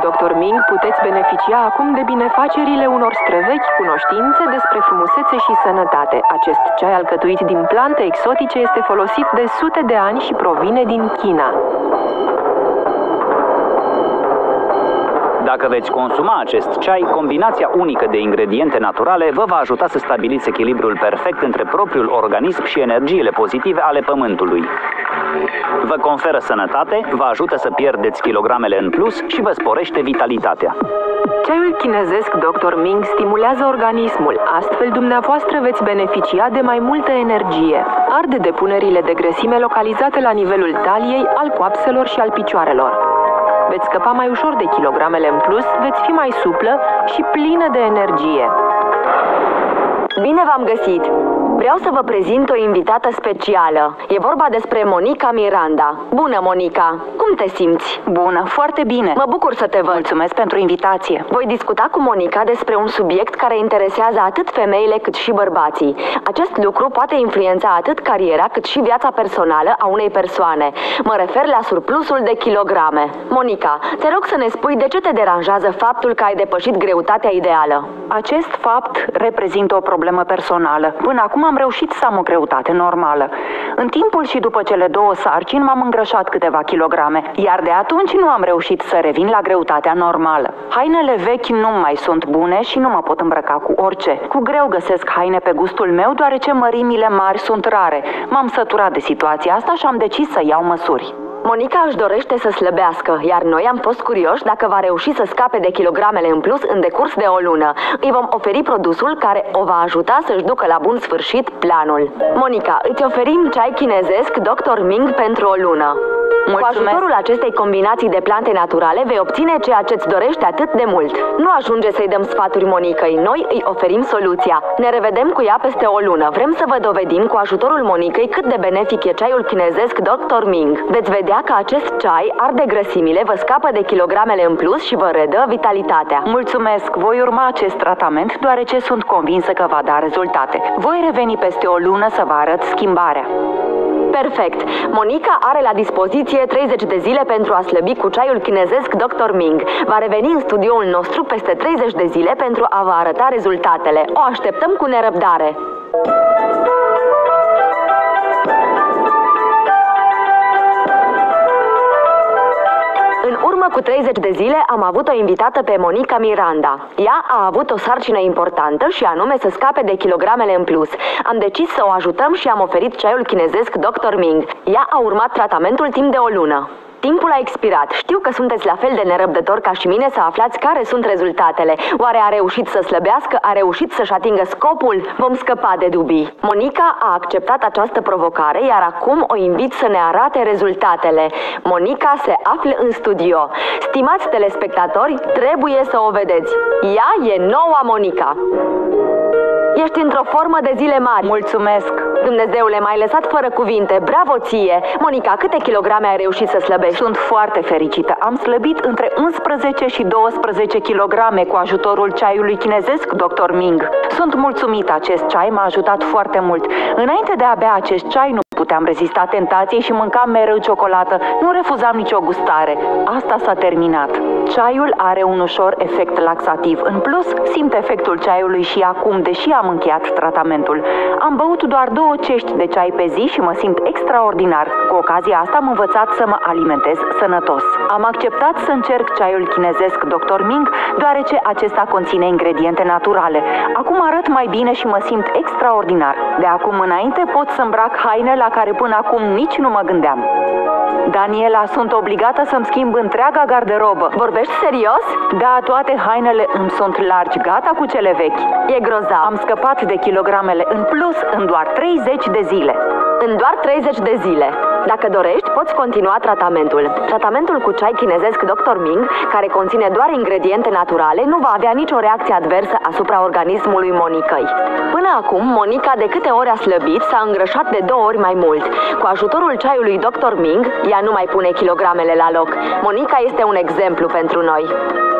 Dr. Ming, puteți beneficia acum de binefacerile unor străvechi cunoștințe despre frumusețe și sănătate. Acest ceai alcătuit din plante exotice este folosit de sute de ani și provine din China. Dacă veți consuma acest ceai, combinația unică de ingrediente naturale vă va ajuta să stabiliți echilibrul perfect între propriul organism și energiile pozitive ale pământului. Vă conferă sănătate, vă ajută să pierdeți kilogramele în plus și vă sporește vitalitatea. Ceaiul chinezesc Dr. Ming stimulează organismul, astfel dumneavoastră veți beneficia de mai multă energie. Arde depunerile de grăsime localizate la nivelul taliei, al coapselor și al picioarelor. Veți scăpa mai ușor de kilogramele în plus, veți fi mai suplă și plină de energie. Bine v-am găsit! Vreau să vă prezint o invitată specială. E vorba despre Monica Miranda. Bună, Monica! Cum te simți? Bună, foarte bine! Mă bucur să te văd! Mulțumesc pentru invitație! Voi discuta cu Monica despre un subiect care interesează atât femeile cât și bărbații. Acest lucru poate influența atât cariera cât și viața personală a unei persoane. Mă refer la surplusul de kilograme. Monica, te rog să ne spui de ce te deranjează faptul că ai depășit greutatea ideală. Acest fapt reprezintă o problemă personală. Până acum am reușit să am o greutate normală. În timpul și după cele 2 sarcini m-am îngrășat câteva kilograme, iar de atunci nu am reușit să revin la greutatea normală. Hainele vechi nu mai sunt bune și nu mă pot îmbrăca cu orice. Cu greu găsesc haine pe gustul meu, deoarece mărimile mari sunt rare. M-am săturat de situația asta și am decis să iau măsuri. Monica își dorește să slăbească, iar noi am fost curioși dacă va reuși să scape de kilogramele în plus în decurs de o lună. Îi vom oferi produsul care o va ajuta să-și ducă la bun sfârșit planul. Monica, îți oferim ceai chinezesc Dr. Ming pentru o lună. Mulțumesc. Cu ajutorul acestei combinații de plante naturale vei obține ceea ce-ți dorești atât de mult. Nu ajunge să-i dăm sfaturi Monicăi, noi îi oferim soluția. Ne revedem cu ea peste o lună. Vrem să vă dovedim cu ajutorul Monicăi cât de benefic e ceaiul chinezesc Dr. Ming. Veți vedea că acest ceai arde grăsimile, vă scapă de kilogramele în plus și vă redă vitalitatea. Mulțumesc! Voi urma acest tratament, deoarece sunt convinsă că va da rezultate. Voi reveni peste o lună să vă arăt schimbarea. Perfect! Monica are la dispoziție 30 de zile pentru a slăbi cu ceaiul chinezesc Dr. Ming. Va reveni în studioul nostru peste 30 de zile pentru a vă arăta rezultatele. O așteptăm cu nerăbdare! În urmă cu 30 de zile am avut o invitată pe Monica Miranda. Ea a avut o sarcină importantă și anume să scape de kilogramele în plus. Am decis să o ajutăm și am oferit ceaiul chinezesc Dr. Ming. Ea a urmat tratamentul timp de o lună. Timpul a expirat. Știu că sunteți la fel de nerăbdători ca și mine să aflați care sunt rezultatele. Oare a reușit să slăbească? A reușit să-și atingă scopul? Vom scăpa de dubii. Monica a acceptat această provocare, iar acum o invit să ne arate rezultatele. Monica se află în studio. Stimați telespectatori, trebuie să o vedeți. Ea e noua Monica. Ești într-o formă de zile mari. Mulțumesc! Dumnezeule, m-ai lăsat fără cuvinte. Bravo ție! Monica, câte kilograme ai reușit să slăbești? Sunt foarte fericită. Am slăbit între 11 și 12 kilograme cu ajutorul ceaiului chinezesc Dr. Ming. Sunt mulțumită, acest ceai m-a ajutat foarte mult. Înainte de a bea acest ceai, nu puteam rezista tentației și mâncam mereu ciocolată. Nu refuzam nicio gustare. Asta s-a terminat. Ceaiul are un ușor efect laxativ. În plus, simt efectul ceaiului și acum, deși am încheiat tratamentul. Am băut doar 2 cești de ceai pe zi și mă simt extraordinar. Cu ocazia asta am învățat să mă alimentez sănătos. Am acceptat să încerc ceaiul chinezesc Dr. Ming, deoarece acesta conține ingrediente naturale. Acum arăt mai bine și mă simt extraordinar. De acum înainte pot să îmbrac haine la care până acum nici nu mă gândeam. Daniela, sunt obligată să-mi schimb întreaga garderobă. Vorbești serios? Da, toate hainele îmi sunt largi, gata cu cele vechi. E grozav. Am scăpat de kilogramele în plus în doar 30 de zile. În doar 30 de zile. Dacă dorești, poți continua tratamentul. Tratamentul cu ceai chinezesc Dr. Ming, care conține doar ingrediente naturale, nu va avea nicio reacție adversă asupra organismului Monicăi. Până acum, Monica de câte ori a slăbit, s-a îngrășat de 2 ori mai mult. Cu ajutorul ceaiului Dr. Ming, ea nu mai pune kilogramele la loc. Monica este un exemplu pentru noi.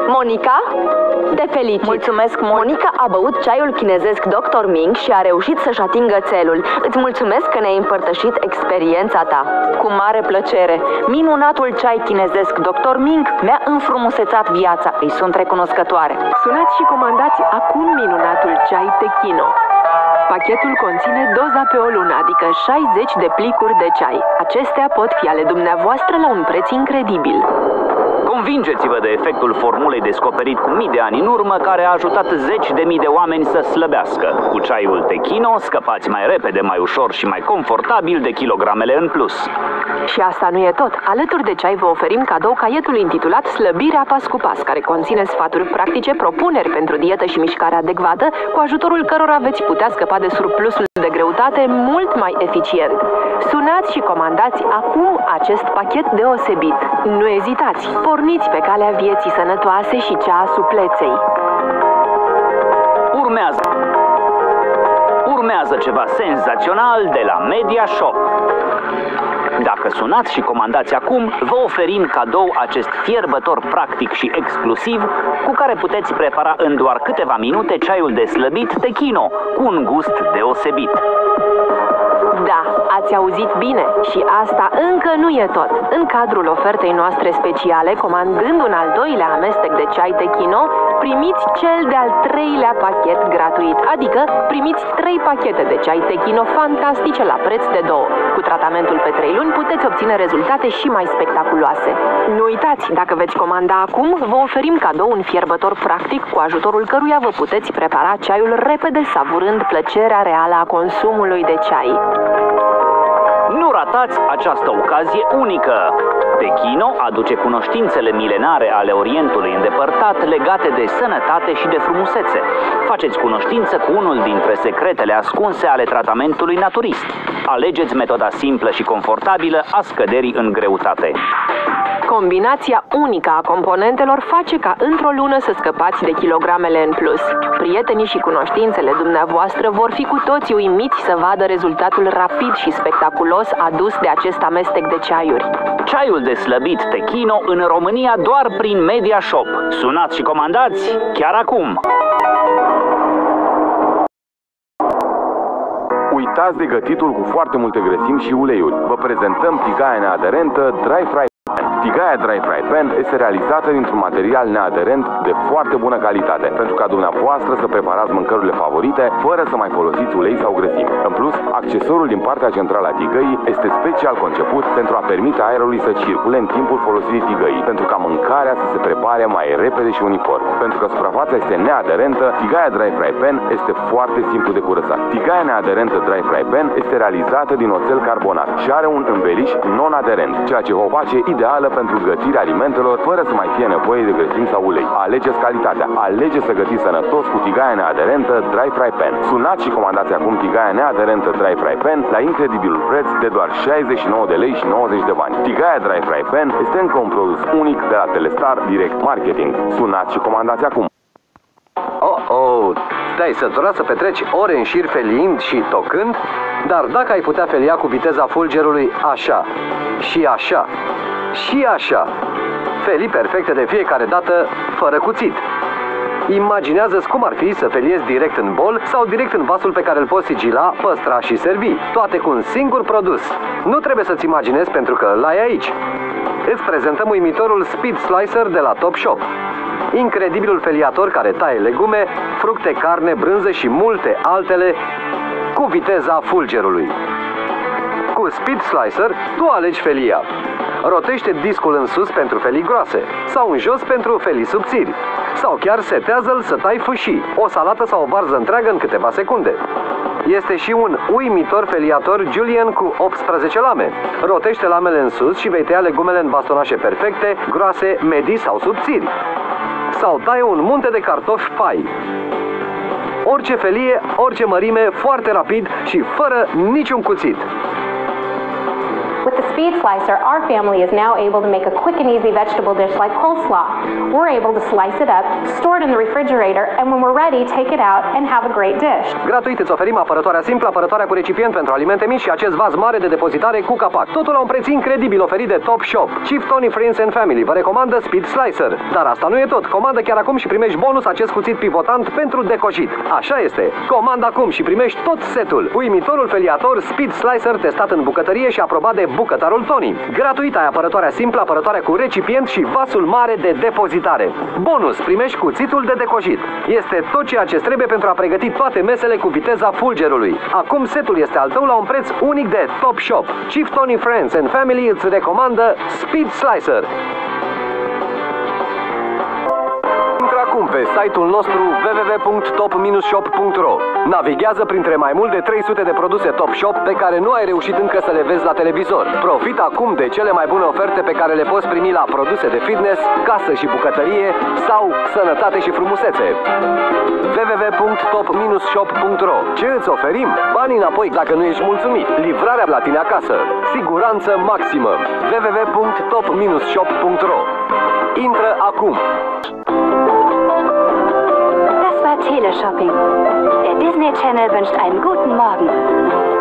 Monica, te felicit! Mulțumesc mult! Monica a băut ceaiul chinezesc Dr. Ming și a reușit să-și atingă țelul. Îți mulțumesc că ne-ai împărtășit experiența ta. Cu mare plăcere! Minunatul ceai chinezesc Dr. Ming mi-a înfrumusețat viața. Îi sunt recunoscătoare. Sunați și comandați acum minunatul ceai Techino. Pachetul conține doza pe o lună, adică 60 de plicuri de ceai. Acestea pot fi ale dumneavoastră la un preț incredibil. Convingeți-vă de efectul formulei descoperit cu mii de ani în urmă, care a ajutat zeci de mii de oameni să slăbească. Cu ceaiul Techino scăpați mai repede, mai ușor și mai confortabil de kilogramele în plus. Și asta nu e tot. Alături de ceai vă oferim cadou caietul intitulat Slăbirea pas cu pas, care conține sfaturi practice, propuneri pentru dietă și mișcare adecvată, cu ajutorul cărora veți putea scăpa de surplusul de greutate mult mai eficient. Sunați și comandați acum acest pachet deosebit. Nu ezitați! Porniți pe calea vieții sănătoase și cea a supleței. Urmează ceva senzațional de la MediaShop. Dacă sunați și comandați acum, vă oferim cadou acest fierbător practic și exclusiv, cu care puteți prepara în doar câteva minute ceaiul de slăbit Techino, cu un gust deosebit. Da, ați auzit bine și asta încă nu e tot. În cadrul ofertei noastre speciale, comandând un al doilea amestec de ceai Techino, primiți cel de-al treilea pachet gratuit, adică primiți 3 pachete de ceai Techino fantastice la preț de 2. Cu tratamentul pe 3 luni puteți obține rezultate și mai spectaculoase. Nu uitați, dacă veți comanda acum, vă oferim cadou un fierbător practic, cu ajutorul căruia vă puteți prepara ceaiul repede, savurând plăcerea reală a consumului de ceai. Nu ratați această ocazie unică! Techino aduce cunoștințele milenare ale Orientului îndepărtat legate de sănătate și de frumusețe. Faceți cunoștință cu unul dintre secretele ascunse ale tratamentului naturist. Alegeți metoda simplă și confortabilă a scăderii în greutate. Combinația unică a componentelor face ca într-o lună să scăpați de kilogramele în plus. Prietenii și cunoștințele dumneavoastră vor fi cu toții uimiți să vadă rezultatul rapid și spectaculos adus de acest amestec de ceaiuri. Ceaiul de slăbit Techino în România doar prin MediaShop. Sunați și comandați chiar acum! Uitați de gătitul cu foarte multe grăsimi și uleiuri. Vă prezentăm tigaia neaderentă Dry Fry Pan. Tigaia Dry Fry Pan este realizată dintr-un material neaderent de foarte bună calitate, pentru ca dumneavoastră să preparați mâncărurile favorite fără să mai folosiți ulei sau grăsimi. În plus, accesorul din partea centrală a tigăii este special conceput pentru a permite aerului să circule în timpul folosirii tigăii, pentru ca mâncarea să se prepare mai repede și uniform. Pentru că suprafața este neaderentă, tigaia Dry Fry Pan este foarte simplu de curățat. Tigaia neaderentă Dry Fry Pan este realizată din oțel carbonat și are un înveliș non-aderent, ceea ce o face ideală pentru gătirea alimentelor fără să mai fie nevoie de grăsimi sau ulei. Alegeți calitatea. Alegeți să gătiți sănătos cu tigaia neaderentă Dry Fry Pan. Sunați și comandați acum tigaia neaderentă Dry Fry Pan la incredibilul preț de doar 69 de lei și 90 de bani. Tigaia Dry Fry Pan este încă un produs unic de la Telestar Direct Marketing. Sunați și comandați acum. Te-ai săturat să petreci ore în șir feliind și tocând? Dar dacă ai putea felia cu viteza fulgerului așa, și așa, și așa, felii perfecte de fiecare dată, fără cuțit. Imaginează-ți cum ar fi să feliezi direct în bol sau direct în vasul pe care îl poți sigila, păstra și servi, toate cu un singur produs. Nu trebuie să-ți imaginezi pentru că l-ai aici. Îți prezentăm uimitorul Speed Slicer de la Top Shop. Incredibilul feliator care taie legume, fructe, carne, brânză și multe altele cu viteza fulgerului. Cu Speed Slicer, tu alegi felia. Rotește discul în sus pentru felii groase sau în jos pentru felii subțiri. Sau chiar setează-l să tai fâșii, o salată sau o varză întreagă în câteva secunde. Este și un uimitor feliator Julian cu 18 lame. Rotește lamele în sus și vei tăia legumele în bastonașe perfecte, groase, medii sau subțiri. Sau taie un munte de cartofi pai. Orice felie, orice mărime, foarte rapid și fără niciun cuțit. With the Speed Slicer, our family is now able to make a quick and easy vegetable dish like coleslaw. We're able to slice it up, store it in the refrigerator, and when we're ready, take it out and have a great dish. Gratuit îți oferim apărătoarea simplă, apărătoarea cu recipient pentru alimente mici și acest vas mare de depozitare cu capac. Totul la un preț incredibil oferit de Top Shop. Chief Tony Friends and Family vă recomandă Speed Slicer. Dar asta nu e tot. Comandă chiar acum și primești bonus acest cuțit pivotant pentru decojit. Așa este. Comandă acum și primești tot setul. Uimitorul feliator Speed Slicer testat în bucătărie și aprobat de bucătarul Tony. Gratuit ai apărătoarea simplă, apărătoarea cu recipient și vasul mare de depozitare. Bonus, primești cuțitul de decojit. Este tot ceea ce trebuie pentru a pregăti toate mesele cu viteza fulgerului. Acum setul este al tău la un preț unic de Top Shop. Chief Tony Friends and Family îți recomandă Speed Slicer. Intră acum pe site-ul nostru www.top-shop.ro. Navighează printre mai mult de 300 de produse Top Shop pe care nu ai reușit încă să le vezi la televizor. Profit acum de cele mai bune oferte pe care le poți primi la produse de fitness, casă și bucătărie sau sănătate și frumusețe. www.top-shop.ro. Ce îți oferim? Bani înapoi dacă nu ești mulțumit. Livrarea la tine acasă. Siguranță maximă. www.top-shop.ro. Intră acum! Das war Teleshopping. Der Disney Channel wünscht einen guten Morgen.